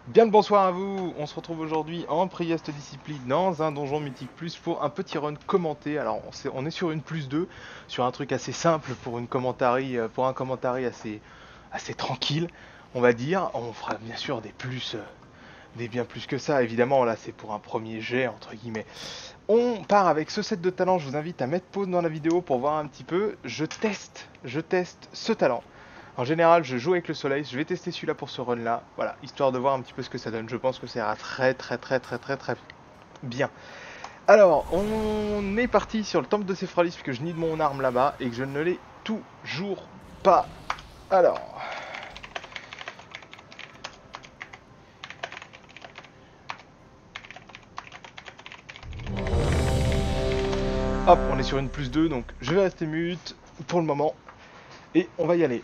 Bien le bonsoir à vous, on se retrouve aujourd'hui en Priest Discipline dans un donjon mythique plus pour un petit run commenté. Alors on est sur une plus 2, sur un truc assez simple pour une commentary, pour un commentary assez tranquille, on va dire. On fera bien sûr des plus, des bien plus que ça, évidemment là c'est pour un premier jet entre guillemets. On part avec ce set de talent, je vous invite à mettre pause dans la vidéo pour voir un petit peu. Je teste ce talent. En général, je joue avec le soleil, je vais tester celui-là pour ce run-là, voilà, histoire de voir un petit peu ce que ça donne. Je pense que ça ira très bien. Alors, on est parti sur le temple de Séphralis, puisque je nide mon arme là-bas, et que je ne l'ai toujours pas. Alors... Hop, on est sur une plus 2, donc je vais rester mute pour le moment, et on va y aller.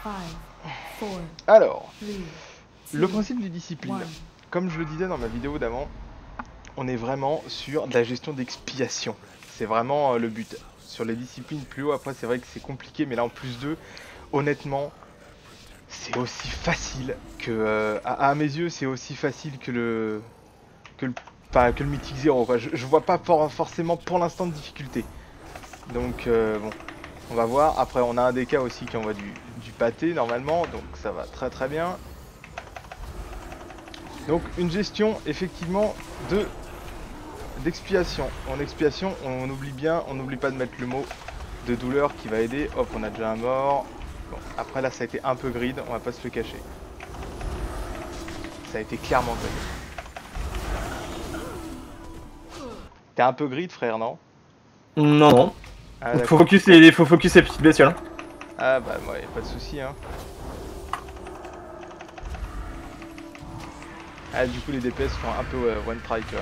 Alors, le principe des disciplines, comme je le disais dans ma vidéo d'avant, on est vraiment sur de la gestion d'expiation. C'est vraiment le but. Sur les disciplines plus haut, après c'est vrai que c'est compliqué, mais là en plus 2, honnêtement, c'est aussi facile que... à mes yeux, c'est aussi facile que le, que le Mythic Zero, quoi. Je vois pas forcément pour l'instant de difficulté. Donc bon, on va voir. Après on a un DK aussi qui envoie du pâté normalement, donc ça va très bien. Donc une gestion effectivement d'expiation. En expiation, on oublie bien, on n'oublie pas de mettre le mot de douleur qui va aider. Hop, on a déjà un mort. Bon, après là, ça a été un peu grid, on va pas se le cacher. Ça a été clairement grid. T'es un peu grid, frère, non? Non, non. Ah, Faut focus les petites bestioles. ah bah, ouais, pas de soucis, hein. Ah, du coup, les DPS font un peu one try, tu vois.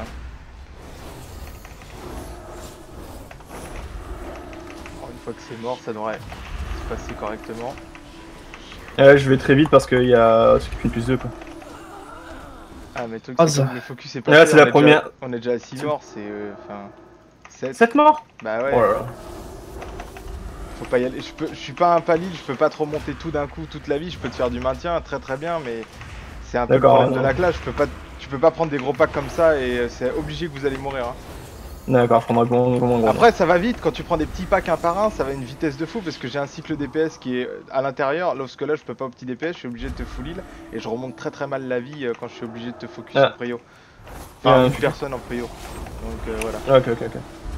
Alors, une fois que c'est mort, ça devrait se passer correctement. Je vais très vite parce qu'il y a ceux qui font plus 2 quoi. Ah, mais le truc, Ah, c'est ça. comme le focus est Là, passé, c'est la première. on est déjà à 6 morts, c'est... Enfin... 7. 7 morts. Bah ouais. Oh là là. Faut pas y aller. Je suis pas un palil, je peux pas trop monter tout d'un coup toute la vie. Je peux te faire du maintien très bien, mais c'est un peu le problème de la classe. Tu peux pas prendre des gros packs comme ça et c'est obligé que vous allez mourir. Hein. D'accord, je prendrai comment. Après, ça va vite quand tu prends des petits packs un par un, ça va à une vitesse de fou parce que j'ai un cycle DPS qui est à l'intérieur. Lorsque là, je peux pas au petit DPS, je suis obligé de te full heal et je remonte très mal la vie quand je suis obligé de te focus en prio. Enfin, une personne en prio. Donc voilà. Ok.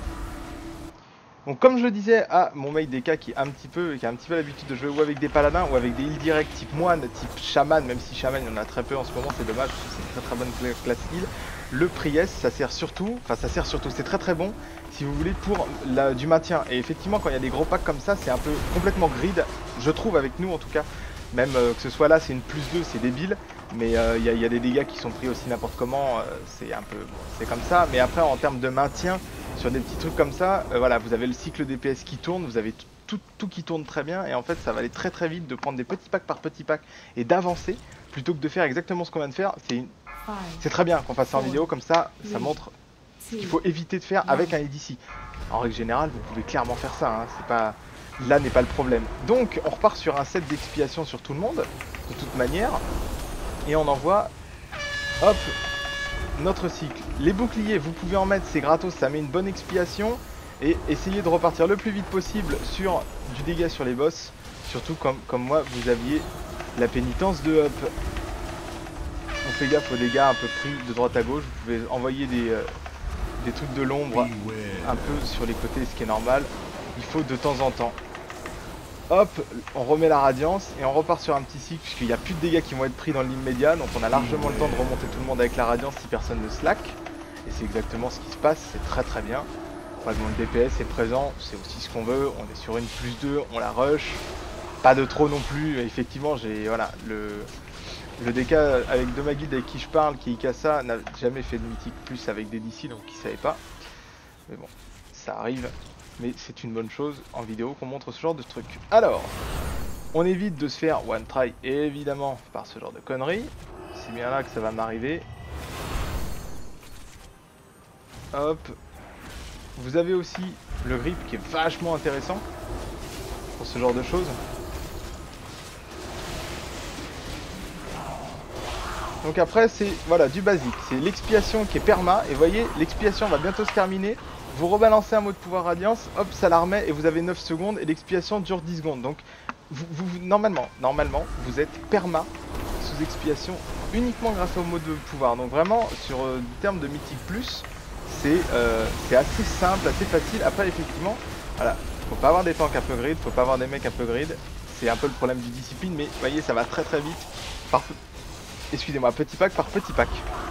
Donc comme je le disais à mon mate DK qui a un petit peu l'habitude de jouer ou avec des paladins ou avec des heals directs type moine, type chaman, même si chaman il y en a très peu en ce moment, c'est dommage parce que c'est une très bonne classe heal. Le priest ça sert surtout, c'est très bon si vous voulez pour du maintien. Et effectivement quand il y a des gros packs comme ça, c'est un peu complètement grid, je trouve avec nous en tout cas. Même que ce soit là c'est une plus 2, c'est débile. Mais il y a des dégâts qui sont pris aussi n'importe comment, c'est un peu, bon, c'est comme ça. Mais après en termes de maintien, sur des petits trucs comme ça, voilà, vous avez le cycle DPS qui tourne, vous avez tout qui tourne très bien, et en fait ça va aller très vite de prendre des petits packs par petits packs et d'avancer, plutôt que de faire exactement ce qu'on vient de faire. C'est très bien qu'on fasse ça en vidéo, comme ça, ça montre ce qu'il faut éviter de faire avec un ADC. En règle générale, vous pouvez clairement faire ça, hein, c'est pas... Là n'est pas le problème. Donc on repart sur un set d'expiation sur tout le monde, de toute manière, et on envoie, hop, notre cycle. Les boucliers, vous pouvez en mettre, c'est gratos, ça met une bonne expiation. Et essayez de repartir le plus vite possible sur du dégât sur les boss. Surtout comme moi, vous aviez la pénitence de up. On fait gaffe aux dégâts un peu pris de droite à gauche. Vous pouvez envoyer des trucs de l'ombre un peu sur les côtés, ce qui est normal. Il faut de temps en temps. Hop, on remet la radiance et on repart sur un petit cycle puisqu'il n'y a plus de dégâts qui vont être pris dans l'immédiat. Donc on a largement le temps de remonter tout le monde avec la radiance si personne ne slack. Et c'est exactement ce qui se passe, c'est très bien. Le DPS est présent, c'est aussi ce qu'on veut. On est sur une plus 2, on la rush. Pas de trop non plus. Effectivement, j'ai voilà, le DK avec de ma guilde avec qui je parle, qui est Ikasa, n'a jamais fait de mythique plus avec des DC, donc il savait pas. Mais bon, ça arrive. Mais c'est une bonne chose en vidéo qu'on montre ce genre de truc. Alors, on évite de se faire one try évidemment par ce genre de conneries. C'est bien là que ça va m'arriver. Hop. Vous avez aussi le grip qui est vachement intéressant pour ce genre de choses. Donc après c'est voilà du basique, c'est l'expiation qui est perma, et vous voyez l'expiation va bientôt se terminer, vous rebalancez un mot de pouvoir radiance, hop ça la remet et vous avez 9 secondes et l'expiation dure 10 secondes. Donc normalement vous êtes perma sous expiation uniquement grâce au mot de pouvoir. Donc vraiment sur le terme de mythique plus, c'est assez simple, assez facile. Après effectivement, voilà, faut pas avoir des tanks un peu grid, faut pas avoir des mecs un peu grid, c'est un peu le problème du discipline, mais vous voyez ça va très vite par excusez-moi, petit pack par petit pack.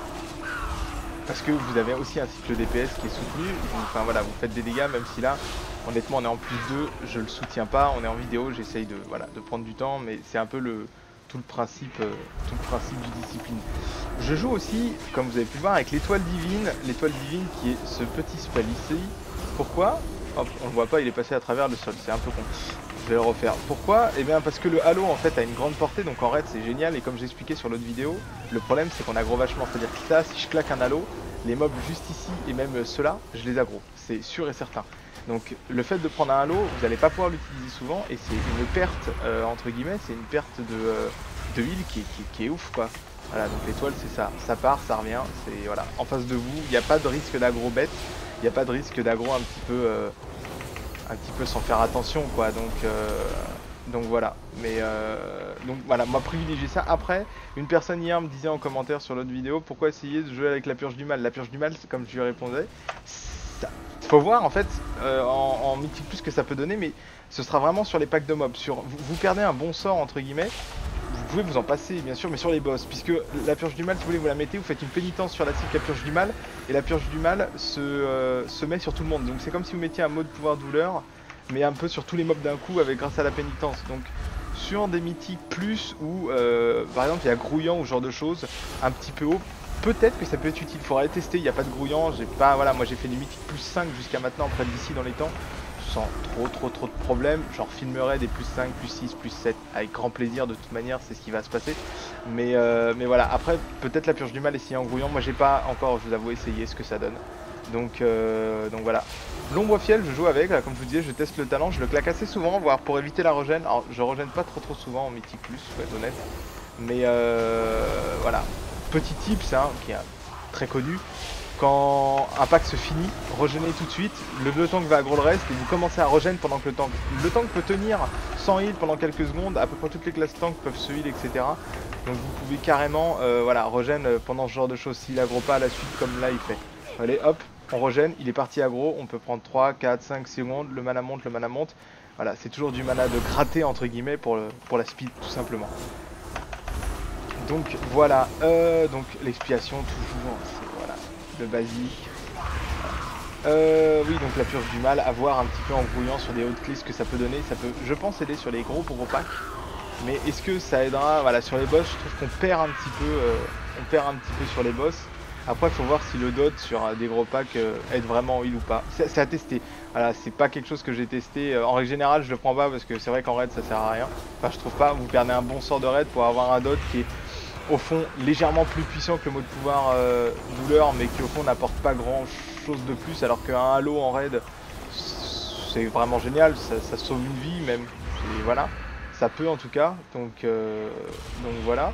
Parce que vous avez aussi un cycle DPS qui est soutenu. Enfin voilà, vous faites des dégâts, même si là, honnêtement, on est en plus 2, je le soutiens pas. On est en vidéo, j'essaye de, voilà, de prendre du temps, mais c'est un peu tout le principe du discipline. Je joue aussi, comme vous avez pu le voir, avec l'étoile divine qui est ce petit spell ici. Pourquoi? Hop, on le voit pas, il est passé à travers le sol, c'est un peu con. Je vais le refaire. Pourquoi? Eh bien parce que le halo en fait a une grande portée, donc en raid c'est génial, et comme j'expliquais sur l'autre vidéo, le problème c'est qu'on aggro vachement, c'est-à-dire que là si je claque un halo, les mobs juste ici et même ceux-là, je les aggro, c'est sûr et certain. Donc le fait de prendre un halo, vous n'allez pas pouvoir l'utiliser souvent, et c'est une perte, entre guillemets, c'est une perte de heal qui est ouf quoi. Voilà, donc l'étoile c'est ça, ça part, ça revient, c'est voilà, en face de vous, il n'y a pas de risque d'aggro bête, il n'y a pas de risque d'aggro un petit peu sans faire attention quoi, donc voilà. Mais donc voilà, moi privilégier ça. Après, une personne hier me disait en commentaire sur l'autre vidéo pourquoi essayer de jouer avec la purge du mal. La purge du mal, comme je lui répondais, faut voir en fait en mythique plus ce que ça peut donner, mais ce sera vraiment sur les packs de mobs. Vous perdez un bon sort entre guillemets, vous pouvez vous en passer bien sûr, mais sur les boss, puisque la purge du mal, si vous voulez, vous la mettez, vous faites une pénitence sur la cible la purge du mal, et la purge du mal se met sur tout le monde. Donc c'est comme si vous mettiez un mode pouvoir douleur, mais un peu sur tous les mobs d'un coup avec grâce à la pénitence. Donc sur des mythiques plus où par exemple il y a grouillant ou ce genre de choses un petit peu haut, peut-être que ça peut être utile. Faudra les tester, il n'y a pas de grouillant, j'ai pas, voilà, moi j'ai fait des mythiques plus 5 jusqu'à maintenant près d'ici dans les temps, sans trop de problèmes. Genre filmerai des plus 5, plus 6, plus 7 avec grand plaisir, de toute manière c'est ce qui va se passer. Mais voilà, après peut-être la purge du mal essayer en grouillant, moi j'ai pas encore, je vous avoue, essayé ce que ça donne. Donc voilà. L'ombre fiel, je joue avec, là, comme je vous disais, je teste le talent, je le claque assez souvent, voire pour éviter la regen. Alors je regen pas trop souvent en mythique plus, faut être honnête. Mais voilà. Petit tips hein, qui est très connu. Quand un pack se finit, regenez tout de suite, le tank va aggro le reste et vous commencez à regen pendant que le tank peut tenir sans heal pendant quelques secondes, à peu près toutes les classes tank peuvent se heal, etc. Donc vous pouvez carrément voilà, regen pendant ce genre de choses, s'il aggro pas à la suite comme là il fait. Allez hop, on regen, il est parti aggro, on peut prendre 3, 4, 5 secondes, le mana monte. Voilà, c'est toujours du mana de gratter entre guillemets pour la speed tout simplement. Donc voilà, donc l'expiation toujours, c'est voilà, le basique. Oui, donc la purge du mal, à voir un petit peu en grouillant sur des hautes clés ce que ça peut donner. Ça peut, je pense, aider sur les gros packs. Mais est-ce que ça aidera, voilà, sur les boss, je trouve qu'on perd un petit peu, sur les boss. Après, il faut voir si le dot sur des gros packs aide vraiment en heal ou pas. C'est à tester. Voilà, c'est pas quelque chose que j'ai testé. En règle générale, je le prends pas parce que c'est vrai qu'en raid, ça sert à rien. Enfin, je trouve pas. Vous perdez un bon sort de raid pour avoir un dot qui est au fond légèrement plus puissant que le mot de pouvoir douleur, mais qui au fond n'apporte pas grand chose de plus, alors qu'un halo en raid c'est vraiment génial, ça sauve une vie même, et voilà, ça peut en tout cas, donc voilà,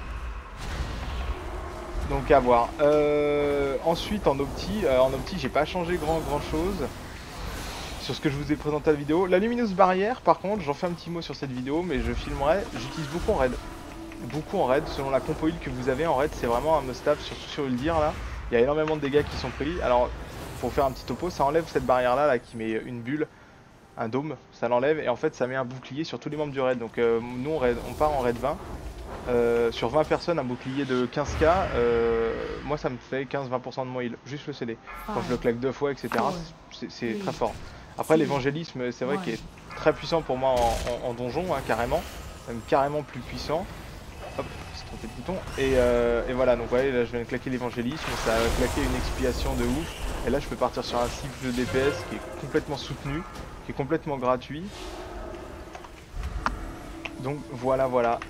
donc à voir. Ensuite en opti j'ai pas changé grand chose sur ce que je vous ai présenté à la vidéo. La lumineuse barrière par contre, j'en fais un petit mot sur cette vidéo, mais je filmerai, j'utilise beaucoup en raid, selon la compo heal que vous avez en raid, c'est vraiment un must-have, surtout sur Uldir là. Il y a énormément de dégâts qui sont pris. Alors, pour faire un petit topo, ça enlève cette barrière là, qui met une bulle, un dôme, ça l'enlève et en fait ça met un bouclier sur tous les membres du raid. Donc nous on part en raid 20. Sur 20 personnes, un bouclier de 15k, moi ça me fait 15-20% de mon heal, juste le CD. Quand je le claque 2 fois, etc., c'est très fort. Après l'évangélisme, c'est vrai qu'il est très puissant pour moi en donjon, hein, carrément. Même carrément plus puissant. Hop, c'est trompé de bouton. Et voilà, donc voyez, là je viens de claquer l'évangélisme, ça a claqué une expiation de ouf. Et là je peux partir sur un cycle de DPS qui est complètement soutenu, qui est complètement gratuit. Donc voilà.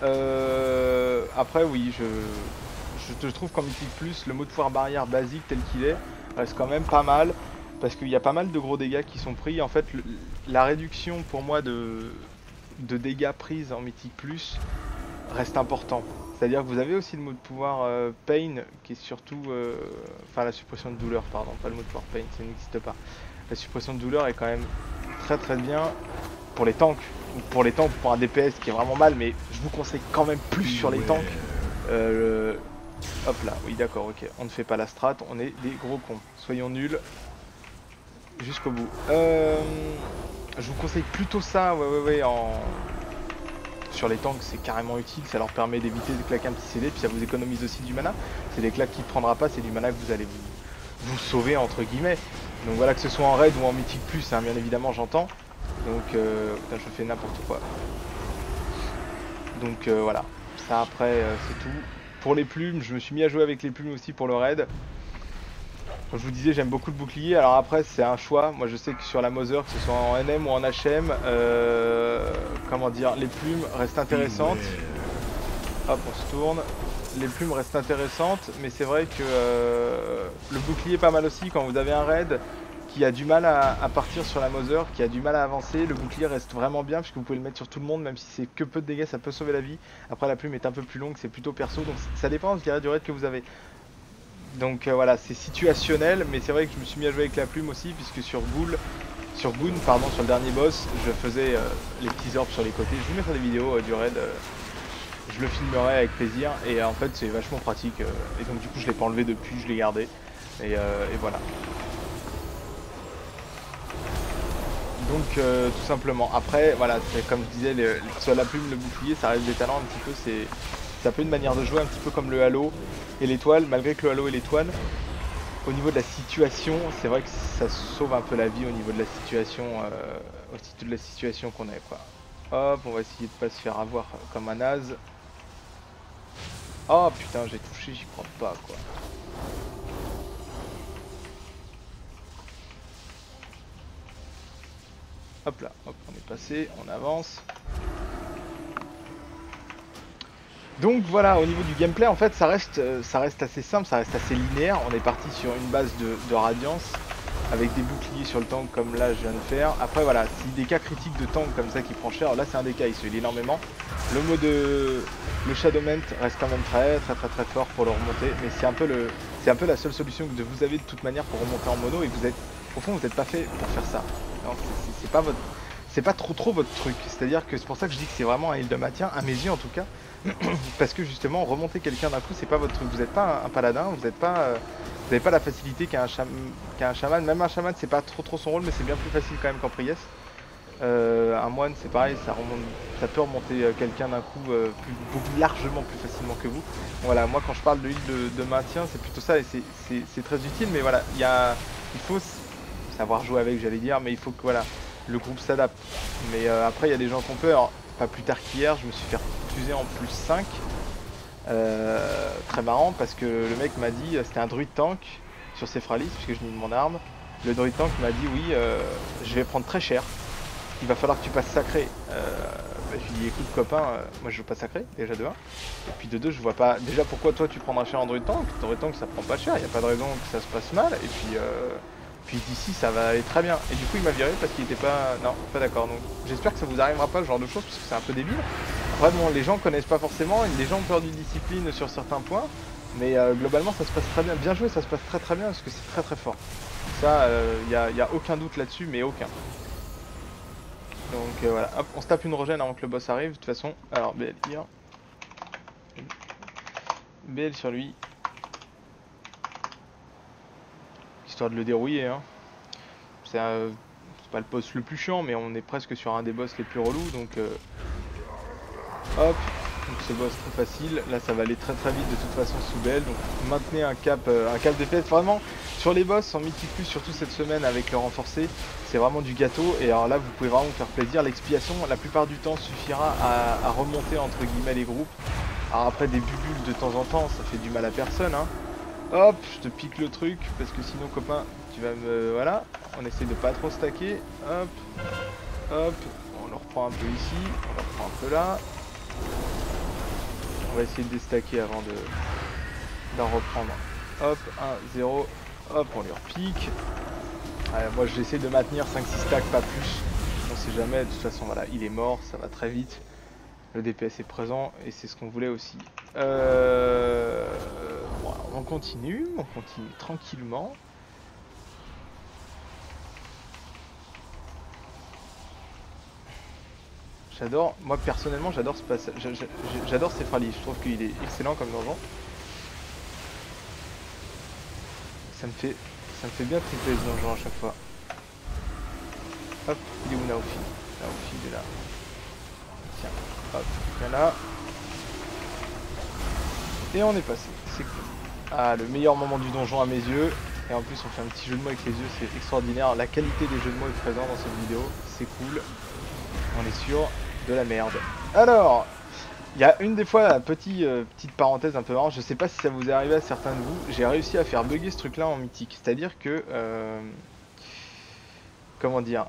Après oui, je trouve qu'en mythique plus, le mot de pouvoir barrière basique tel qu'il est, reste quand même pas mal. Parce qu'il y a pas mal de gros dégâts qui sont pris. En fait, la réduction pour moi de dégâts pris en mythique plus reste important. C'est-à-dire que vous avez aussi le mot de pouvoir Pain, qui est surtout... Enfin, la suppression de douleur, pardon, pas le mot de pouvoir Pain, ça n'existe pas. La suppression de douleur est quand même très très bien pour les tanks. Ou pour les tanks, pour un DPS qui est vraiment mal, mais je vous conseille quand même plus sur les tanks. Hop là, oui d'accord, ok. On ne fait pas la strat, on est des gros cons. Soyons nuls jusqu'au bout. Je vous conseille plutôt ça, ouais, sur les tanks, c'est carrément utile, ça leur permet d'éviter de claquer un petit CD, puis ça vous économise aussi du mana. C'est des claques qu'il ne prendra pas, c'est du mana que vous allez vous sauver entre guillemets. Donc voilà, que ce soit en raid ou en mythique plus, hein, bien évidemment j'entends. Donc putain, je fais n'importe quoi. Donc voilà, ça après c'est tout. Pour les plumes, je me suis mis à jouer avec les plumes aussi pour le raid. Comme je vous disais, j'aime beaucoup le bouclier. Alors après, c'est un choix. Moi, je sais que sur la Mother, que ce soit en NM ou en HM, comment dire, les plumes restent intéressantes. Hop, on se tourne. Les plumes restent intéressantes, mais c'est vrai que le bouclier est pas mal aussi. Quand vous avez un raid qui a du mal à partir sur la Mother, qui a du mal à avancer, le bouclier reste vraiment bien, puisque vous pouvez le mettre sur tout le monde, même si c'est que peu de dégâts, ça peut sauver la vie. Après, la plume est un peu plus longue, c'est plutôt perso, donc ça dépend, je dirais, du raid que vous avez. Donc voilà, c'est situationnel, mais c'est vrai que je me suis mis à jouer avec la plume aussi, puisque sur Goon, sur le dernier boss, je faisais les petits orbes sur les côtés. Je vous mettrai des vidéos du raid, je le filmerai avec plaisir, et en fait c'est vachement pratique. Et donc du coup je l'ai pas enlevé depuis, je l'ai gardé, et voilà. Donc tout simplement, après voilà, c'est comme je disais, soit la plume, le bouclier, ça reste des talents un petit peu, c'est un peu une manière de jouer, un petit peu comme le halo et l'étoile, malgré que le halo et l'étoile, au niveau de la situation, c'est vrai que ça sauve un peu la vie au niveau de la situation, aussi de la situation qu'on est quoi. Hop, on va essayer de pas se faire avoir comme un naze. Oh putain, j'ai touché, j'y crois pas quoi. Hop là, hop, on est passé, on avance. Donc voilà, au niveau du gameplay, en fait, ça reste assez simple, ça reste assez linéaire. On est parti sur une base de radiance, avec des boucliers sur le tank comme là je viens de faire. Après voilà, si des cas critiques de tank comme ça qui prend cher, là c'est un des cas, il se heal énormément. Le Shadowment reste quand même très fort pour le remonter, mais c'est un peu la seule solution que vous avez de toute manière pour remonter en mono, et vous êtes, au fond vous n'êtes pas fait pour faire ça. C'est pas trop votre truc, c'est-à-dire que c'est pour ça que je dis que c'est vraiment un heal de maintien, à mes yeux en tout cas, parce que justement remonter quelqu'un d'un coup c'est pas votre truc, vous n'êtes pas un paladin, vous n'avez pas la facilité qu'a un chaman, même un chaman c'est pas trop son rôle, mais c'est bien plus facile quand même qu'en priest. Un moine c'est pareil, ça peut remonter quelqu'un d'un coup beaucoup largement plus facilement que vous. Voilà, moi quand je parle de heal de maintien c'est plutôt ça, et c'est très utile, mais voilà, il faut savoir jouer avec, j'allais dire, mais il faut que voilà, le groupe s'adapte. Mais après il y a des gens qui ont peur. Pas plus tard qu'hier, je me suis fait refuser en plus 5. Très marrant parce que le mec m'a dit, c'était un druide tank sur Sephraliss, puisque je mets mon arme. Le druide tank m'a dit oui, je vais prendre très cher, il va falloir que tu passes sacré. Je lui ai dit écoute copain, moi je joue pas sacré, déjà de 1. Et puis de 2, je vois pas déjà pourquoi toi tu prendras cher en druide tank. Druide tank ça prend pas cher, il n'y a pas de raison que ça se passe mal. Et puis d'ici ça va aller très bien. Et du coup il m'a viré parce qu'il était pas d'accord. Donc j'espère que ça vous arrivera pas ce genre de choses, parce que c'est un peu débile. Après bon, les gens connaissent pas forcément, les gens ont peur du discipline sur certains points, mais globalement ça se passe très bien. Bien joué, ça se passe très bien parce que c'est très fort. Ça, y a aucun doute là-dessus, mais aucun. Donc voilà, hop, on se tape une régène avant que le boss arrive de toute façon. Alors BL here. BL sur lui. Histoire de le dérouiller hein. C'est pas le boss le plus chiant, mais on est presque sur un des boss les plus relous, donc hop, donc ce boss très facile. Là ça va aller très vite de toute façon sous BL, donc maintenez un cap DPS vraiment sur les boss en mythique plus, surtout cette semaine avec le renforcé, c'est vraiment du gâteau. Et alors là vous pouvez vraiment vous faire plaisir, l'expiation la plupart du temps suffira à remonter entre guillemets les groupes. Alors après des bubules de temps en temps ça fait du mal à personne hein. Hop, je te pique le truc, parce que sinon copain, tu vas me... Voilà, on essaie de pas trop stacker. Hop, hop, on le reprend un peu ici, on le reprend un peu là. On va essayer de déstacker avant d'en reprendre. Hop, 1, 0, hop, on lui repique. Moi j'essaie de maintenir 5-6 stacks, pas plus. On sait jamais, de toute façon voilà, il est mort, ça va très vite. Le DPS est présent, et c'est ce qu'on voulait aussi. Bon, on continue tranquillement. J'adore, moi personnellement j'adore ce passage, j'adore Sephrali, je trouve qu'il est excellent comme donjon. Ça me fait bien tripler ce donjon à chaque fois. Hop, il est où Naofi? Naofi il est là. Tiens, hop, voilà. Et on est passé, c'est cool. Ah, le meilleur moment du donjon à mes yeux. Et en plus on fait un petit jeu de mots avec les yeux, c'est extraordinaire. La qualité des jeux de mots est présente dans cette vidéo, c'est cool. On est sûr de la merde. Alors, il y a une des fois, petite parenthèse un peu marrante, je sais pas si ça vous est arrivé à certains de vous, j'ai réussi à faire bugger ce truc là en mythique. C'est-à-dire que... comment dire?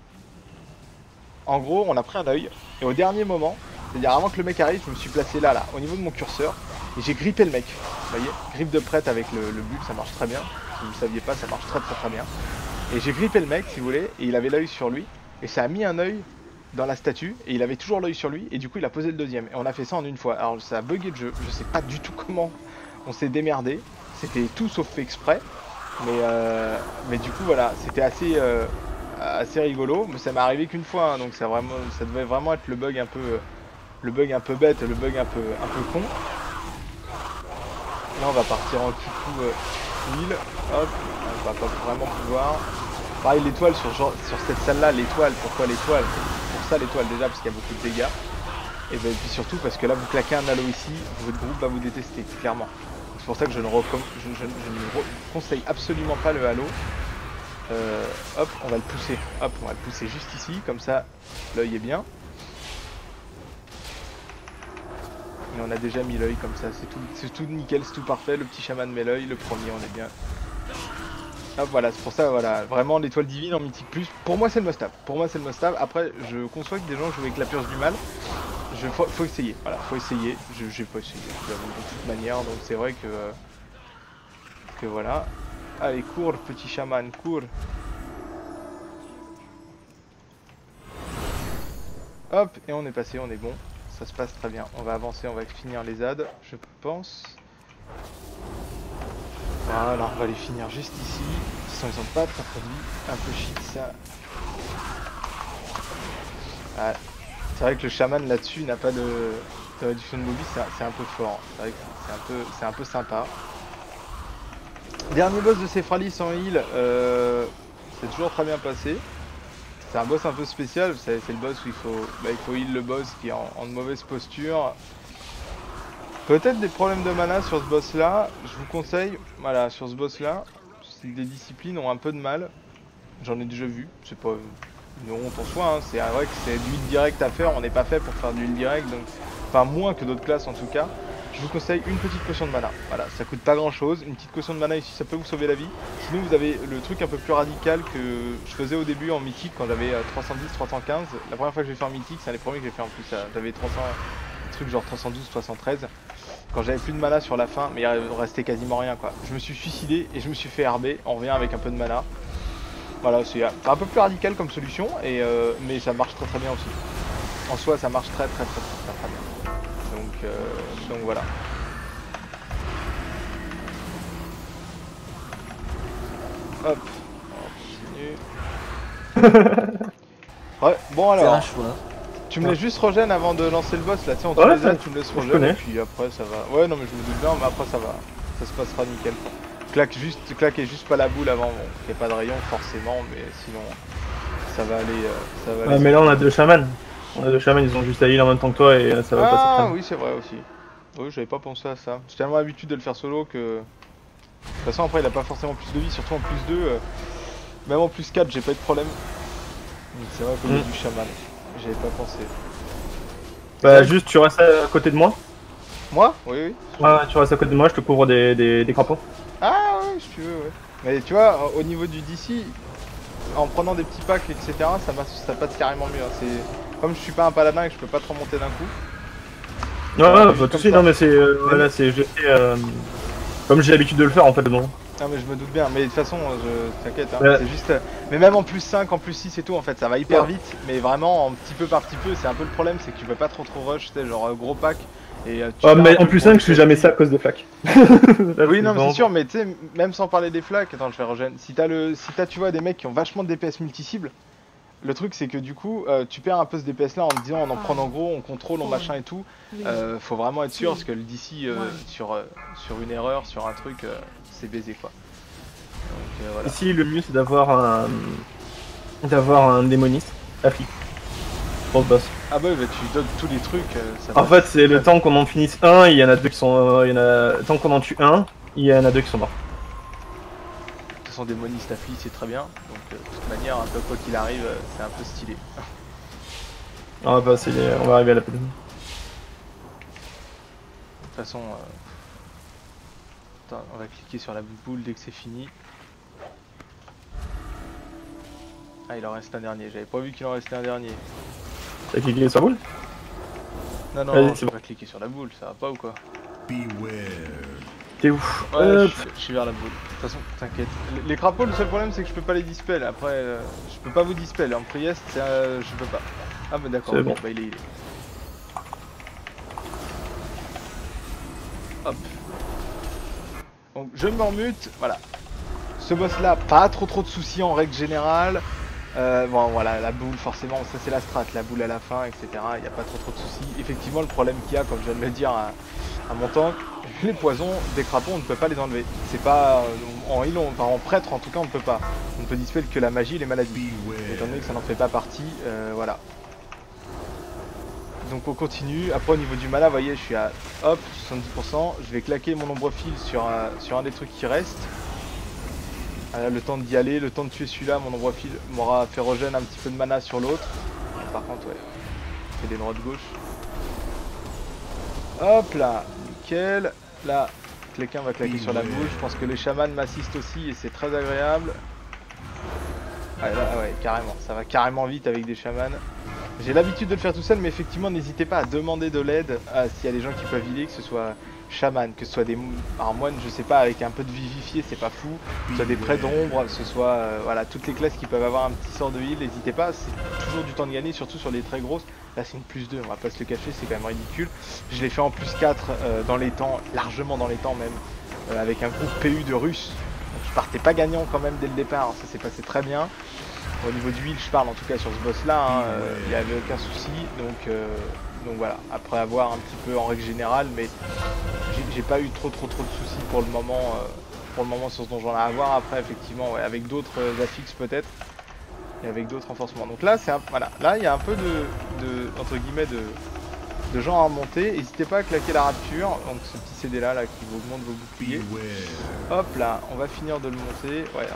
En gros, on a pris un œil, et au dernier moment, c'est-à-dire avant que le mec arrive, je me suis placé là, au niveau de mon curseur, et j'ai grippé le mec. Vous voyez? Grip de prêtre avec le bulle, ça marche très bien. Si vous ne saviez pas, ça marche très bien. Et j'ai grippé le mec, si vous voulez, et il avait l'œil sur lui, et ça a mis un œil dans la statue, et il avait toujours l'œil sur lui, et du coup il a posé le deuxième. Et on a fait ça en une fois. Alors ça a bugué le jeu, je sais pas du tout comment on s'est démerdé. C'était tout sauf fait exprès. Mais du coup voilà, c'était assez rigolo. Mais ça m'est arrivé qu'une fois, hein, donc ça devait vraiment être le bug un peu bête, le bug un peu con. Là on va partir en kikou heal, hop, on va pas vraiment pouvoir. Pareil l'étoile sur cette salle là, l'étoile, pourquoi l'étoile? Pour ça l'étoile déjà parce qu'il y a beaucoup de dégâts. Et puis surtout parce que là vous claquez un halo ici, votre groupe va vous détester, clairement. C'est pour ça que je ne conseille absolument pas le halo. Hop, on va le pousser. Hop, on va le pousser juste ici, comme ça l'œil est bien. Et on a déjà mis l'œil comme ça, c'est tout nickel, c'est tout parfait. Le petit chaman met l'œil, le premier on est bien. Hop, voilà, c'est pour ça, voilà, vraiment l'étoile divine en mythique plus, pour moi c'est le must-have. Pour moi c'est le must-have. Après, je conçois que des gens jouent avec la purge du mal. Faut essayer, voilà, faut essayer. J'ai pas essayé, de toute manière, donc c'est vrai que voilà. Allez, cours, petit chaman, cours. Hop, et on est passé, on est bon. Ça se passe très bien. On va avancer, on va finir les ZAD, je pense. Voilà, on va les finir juste ici. De toute façon, ils ont pas très produit. Un peu shit ça. Ah, c'est vrai que le chaman là-dessus n'a pas de réduction de mobile, c'est un peu fort. C'est vrai que c'est un peu sympa. Dernier boss de Sephrali sans heal, c'est toujours très bien passé. C'est un boss un peu spécial, c'est le boss où il faut heal le boss qui est en mauvaise posture. Peut-être des problèmes de mana sur ce boss là, je vous conseille, voilà, sur ce boss là, si des disciplines ont un peu de mal, j'en ai déjà vu, c'est pas une honte en soi, hein. C'est vrai que c'est du heal direct à faire, on n'est pas fait pour faire du heal direct, donc, enfin moins que d'autres classes en tout cas. Je vous conseille une petite potion de mana, voilà, ça coûte pas grand chose, une petite potion de mana ici ça peut vous sauver la vie. Sinon vous avez le truc un peu plus radical que je faisais au début en mythique quand j'avais 310, 315, la première fois que j'ai fait en mythique, c'est un des premiers que j'ai fait en plus, j'avais 300, trucs genre 312, 313. Quand j'avais plus de mana sur la fin, mais il restait quasiment rien quoi. Je me suis suicidé et je me suis fait RB, on revient avec un peu de mana. Voilà, c'est un peu plus radical comme solution, mais ça marche très bien aussi. En soi ça marche très bien. Donc voilà. Hop, on continue. Ouais, bon alors. C'est un choix. Tu me laisses juste regen avant de lancer le boss là, tu sais, on te les a, tu me laisses regen et puis après ça va. Ouais, non, mais je me doute bien, mais après ça va. Ça se passera nickel quoi. Claquez juste pas la boule avant, bon, qu'il n'y ait pas de rayon forcément, mais sinon ça va aller. Ouais, mais là on a deux chamans. Ils ont juste à heal en même temps que toi et ça va passer très bien. Ah oui, c'est vrai aussi. Oui, j'avais pas pensé à ça. J'ai tellement l'habitude de le faire solo que. De toute façon, après, il a pas forcément plus de vie, surtout en plus 2. Même en plus 4, j'ai pas eu de problème. Donc c'est vrai qu'au niveau du chaman, j'avais pas pensé. Bah, juste tu restes à côté de moi. Moi? Oui. Ouais, tu restes à côté de moi, je te couvre des crampons. Ah ouais, si tu veux, ouais. Mais tu vois, au niveau du DC, en prenant des petits packs, etc., ça passe carrément mieux. Hein. Comme je suis pas un paladin et que je peux pas trop monter d'un coup. Ouais, pas tout de suite, non mais c'est voilà, c'est comme j'ai l'habitude de le faire en fait. Bon. Non mais je me doute bien, mais de toute façon, t'inquiète, hein, c'est juste... Mais même en plus 5, en plus 6 et tout, en fait, ça va hyper vite, mais vraiment, en petit peu par petit peu, c'est un peu le problème, c'est que tu peux pas trop rush, tu sais, genre gros pack, Et Oh, mais en plus 5, je suis jamais ça à cause des flaques. Là, oui, non, mais vraiment- c'est sûr, mais tu sais, même sans parler des flaques, attends, je vais regen. Si t'as, tu vois, des mecs qui ont vachement de DPS multi-cibles, le truc c'est que du coup, tu perds un peu ce DPS là en te disant, on en prend en gros, on contrôle, on machin et tout. Faut vraiment être sûr parce que le DC sur une erreur, sur un truc, c'est baisé quoi. Donc voilà. Ici, le mieux c'est d'avoir un démoniste affli pour le boss. Ah bah, tu donnes tous les trucs. En fait, c'est le temps qu'on en finisse un, il y en a deux qui sont. Tant qu'on en tue un, il y en a deux qui sont morts. De toute façon, démoniste affli, c'est très bien. Donc de toute manière, un peu quoi qu'il arrive, c'est un peu stylé. Ah bah, on va arriver à la peine. De toute façon, attends, on va cliquer sur la boule dès que c'est fini. Ah, il en reste un dernier. J'avais pas vu qu'il en restait un dernier. T'as cliqué sur la boule? Non, non, Vas-y, je vais pas cliquer sur la boule, ça va pas ou quoi? T'es où? Ouais, je suis vers la boule. De toute façon, t'inquiète. Les crapauds, le seul problème c'est que je peux pas les dispel. Après, je peux pas vous dispel. En priest, je peux pas. Ah, bah d'accord, C'est ok, bon. bah il est. Hop. Donc je me remute, voilà. Ce boss là, pas trop de soucis en règle générale. Bon voilà, la boule forcément, ça c'est la strat, la boule à la fin, etc. Il n'y a pas trop de soucis. Effectivement, le problème qu'il y a, comme je viens de le dire à mon tank, les poisons des crapauds, on ne peut pas les enlever. C'est pas en heal, enfin en prêtre en tout cas, on ne peut pas. On ne peut dispel que la magie et les maladies. Étant donné que ça n'en fait pas partie, voilà. Donc on continue. Après au niveau du mana, vous voyez, je suis à hop 70%. Je vais claquer mon ombre-fil sur un des trucs qui restent. Le temps d'y aller, le temps de tuer celui-là, mon ombre-fil m'aura fait regen un petit peu de mana sur l'autre. Par contre, ouais, c'est des droites gauche. Hop là, nickel. Là, quelqu'un va claquer sur la bouche. Je pense que les chamans m'assistent aussi et c'est très agréable. Ah, là, ouais, carrément, ça va carrément vite avec des chamans. J'ai l'habitude de le faire tout seul, mais effectivement, n'hésitez pas à demander de l'aide s'il y a des gens qui peuvent healer, que ce soit chaman, que ce soit des moines, je sais pas, avec un peu de vivifié, c'est pas fou, que ce soit des prêts d'ombre, que ce soit voilà, toutes les classes qui peuvent avoir un petit sort de heal, n'hésitez pas, c'est toujours du temps de gagner, surtout sur les très grosses. Là c'est une +2, on va pas se le cacher, c'est quand même ridicule. Je l'ai fait en +4 dans les temps, largement dans les temps même, avec un groupe PU de Russes. Donc je partais pas gagnant quand même dès le départ, ça s'est passé très bien. Au niveau du heal, je parle en tout cas sur ce boss là, il n'y avait aucun souci, donc voilà, après avoir un petit peu en règle générale, mais j'ai pas eu trop de soucis pour le moment sur ce donjon là à voir. Après effectivement ouais, avec d'autres affixes peut-être et avec d'autres renforcements. Donc là c'est voilà, là il y a un peu de entre guillemets de gens à remonter. N'hésitez pas à claquer la rapture, donc ce petit CD là qui vous augmente vos boucliers. Hop là, on va finir de le monter. Ouais.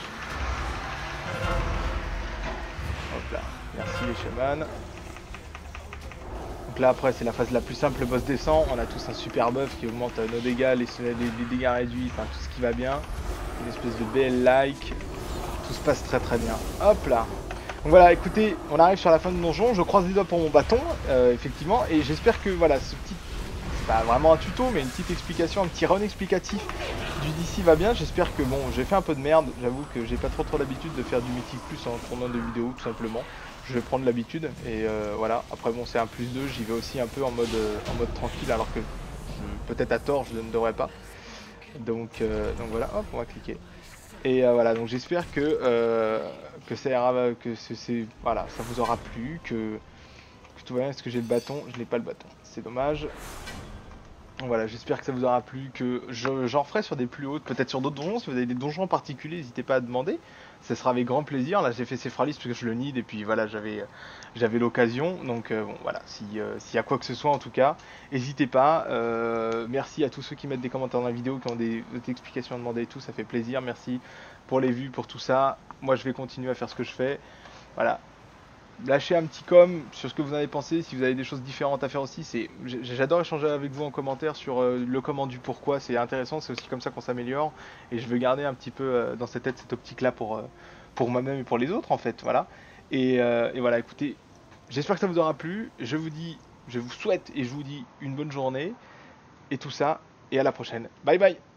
Hop là, merci les chamans. Donc là après c'est la phase la plus simple, le boss descend, on a tous un super buff qui augmente nos dégâts, les dégâts réduits, enfin tout ce qui va bien. Une espèce de BL-like, tout se passe très bien. Hop là. Donc voilà, écoutez, on arrive sur la fin du donjon, je croise les doigts pour mon bâton, effectivement, et j'espère que voilà, ce petit, c'est pas vraiment un tuto, mais une petite explication, un petit run explicatif du DC va bien. J'espère que bon, j'ai fait un peu de merde, j'avoue que j'ai pas trop l'habitude de faire du Mythic Plus en tournant de vidéos, tout simplement. Je vais prendre l'habitude et voilà. Après bon, c'est un +2, j'y vais aussi un peu en mode tranquille, alors que peut-être à tort je ne devrais pas. Donc voilà, hop, on va cliquer. Et voilà, donc j'espère que ça ira, voilà, ça vous aura plu, que tout va bien. Est-ce que j'ai le bâton? Je n'ai pas le bâton, c'est dommage. Voilà, j'espère que ça vous aura plu, que j'en ferai sur des plus hautes, peut-être sur d'autres donjons. Si vous avez des donjons en particulier, n'hésitez pas à demander. Ce sera avec grand plaisir. Là, j'ai fait Sephralis parce que je le need et puis voilà, j'avais l'occasion. Donc bon, voilà, s'il y a quoi que ce soit en tout cas, n'hésitez pas. Merci à tous ceux qui mettent des commentaires dans la vidéo, qui ont des explications à demander et tout, ça fait plaisir. Merci pour les vues, pour tout ça. Moi, je vais continuer à faire ce que je fais. Voilà. Lâchez un petit com sur ce que vous en avez pensé, si vous avez des choses différentes à faire aussi. J'adore échanger avec vous en commentaire sur le comment du pourquoi, c'est intéressant, c'est aussi comme ça qu'on s'améliore. Et je veux garder un petit peu dans cette tête cette optique-là pour moi-même et pour les autres en fait. Voilà. Et voilà, écoutez, j'espère que ça vous aura plu. Je vous souhaite et je vous dis une bonne journée et tout ça. Et à la prochaine. Bye bye.